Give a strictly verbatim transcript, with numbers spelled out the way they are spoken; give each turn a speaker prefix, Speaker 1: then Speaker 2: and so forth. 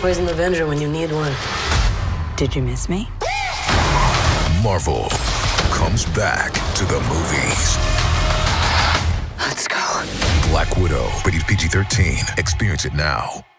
Speaker 1: Where's an Avenger when you need one?
Speaker 2: Did you miss me?
Speaker 3: Marvel comes back to the movies.
Speaker 2: Let's go.
Speaker 3: Black Widow, rated P G thirteen. Experience it now.